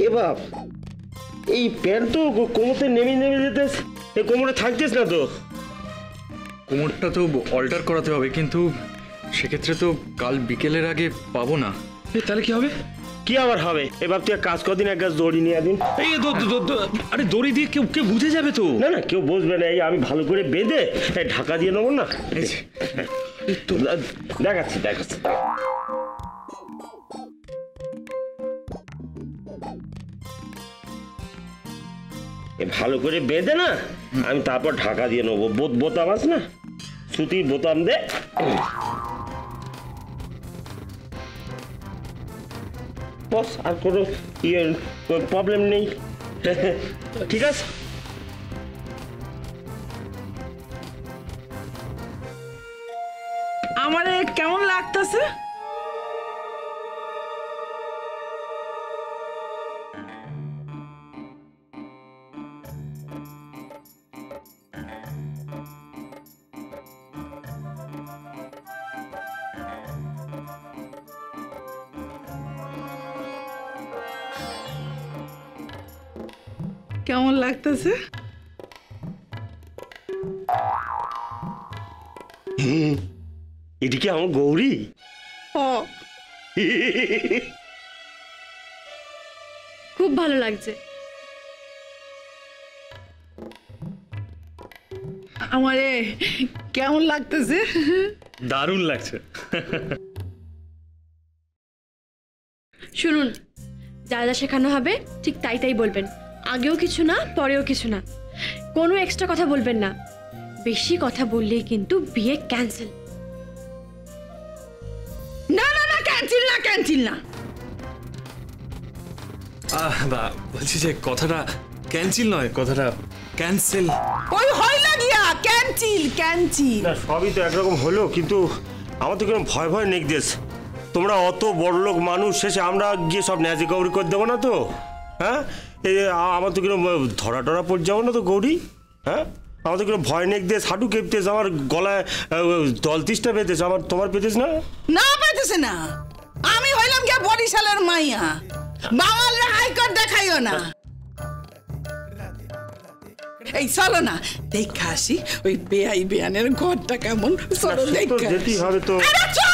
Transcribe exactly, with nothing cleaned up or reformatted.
বাপ, এই প্যান্ট তো কোমরতে নেমে নেমে যেতেস, এই কোমরে থাকতেস না তো। কোমরটা তো অল্টার করাতে হবে, কিন্তু সেক্ষেত্রে তো কাল বিকেলের আগে পাবো না। তাহলে কি হবে? কি আবার হবে? এবার তুই কাজ কদিন এক গাছ দড়ি নিয়ে দিন। এই আরে দড়ি দিয়ে কেউ কেউ বুঝে যাবে তো। না না, কেউ বুঝবে না। এই আমি ভালো করে বেঁধে ঢাকা দিয়ে নেবো না। দেখাচ্ছি দেখাচ্ছি ভালো করে বেঁধে না, আমি তারপর ঢাকা দিয়ে নেবো। বোতাম আছে না, সুতির বোতাম দে। বস, আর কোনো ইয়ে প্রবলেম নেই। ঠিক আছে। আমারে কেমন লাগতেছে? কেমন লাগতেছে? এদিকে আমার গৌরী। খুব ভালো লাগছে। আমারে কেমন লাগতেছে? দারুণ লাগছে। শুনুন, যা যা শেখানো হবে ঠিক তাই তাই বলবেন। আগেও কিছু না, পরেও কিছু না। কোনো এক্সট্রা কথা বলবেন না। বেশি কথা বললেই কিন্তু বিয়ে ক্যান্সেল। না না না, ক্যান্সেল না, ক্যান্সেল না। আহ বা বলছি যে কথাটা ক্যান্সেল নয়, কথাটা ক্যান্সেল। ওই হয় না গিয়া ক্যান্সেল ক্যান্সেল। না, সবই তো একরকম হলো, কিন্তু আমার তো কোনো ভয় ভয় নেই দেশ। তোমরা অত বড় লোক মানুষ, শেষে আমরা গিয়ে সব ন্যাজি গৌরী করে দেবো না তো? হ্যাঁ, এই আমার তো কিরকম ধরা টরা পড়ে যাবো না তো গৌরী? হ্যাঁ, আমার তো কিরকম ভয় নেই দেশ। হাঁটু কেঁপতেছ, আমার গলায় দলতিসটা পেতেছ, আমার তোমার পেতেছ না? না পেতেছে না। আমি হইলাম গিয়া বরিশালের মাইয়া, বাঙালির হাইকোর্ট দেখাইও না। এই চলো না, দেখা আসি ওই বেআই বেয়ানের ঘরটা কেমন। চলো দেখা। যেতেই হবে তো।